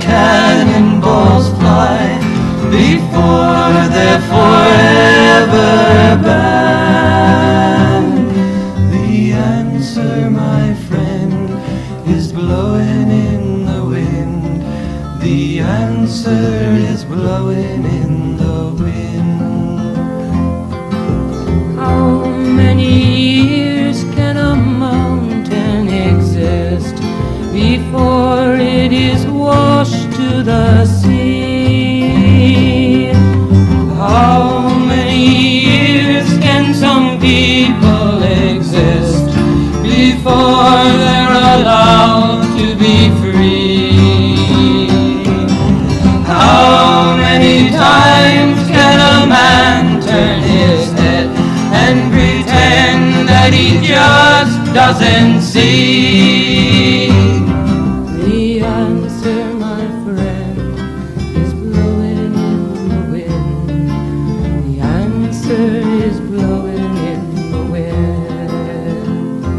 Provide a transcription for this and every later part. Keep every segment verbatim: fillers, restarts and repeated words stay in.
cannonballs fly before they're forever banned. The answer, my friend, is blowing in the wind. The answer is blowing in the wind. How many years can a mountain exist before it is washed to the sea? How many years can some people exist before they're allowed to be free? How many times can a man turn his head and pretend that he just doesn't see? The answer, my friend, is blowing in the wind. The answer is blowing in the wind.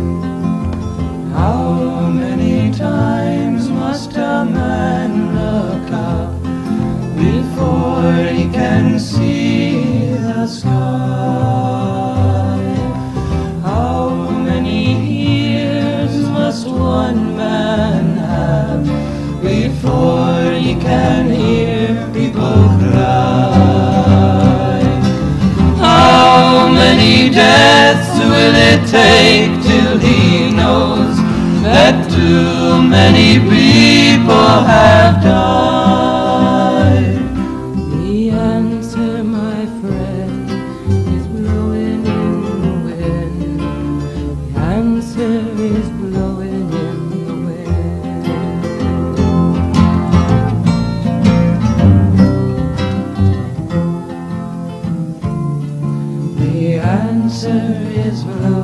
How many times must a man look up before he can see the sky? How many years must one man have before he can hear people cry? How many deaths will it take till he knows that too many people have died? The answer, my friend, is blowing in the wind. The answer is blowing in the wind. The answer is blowing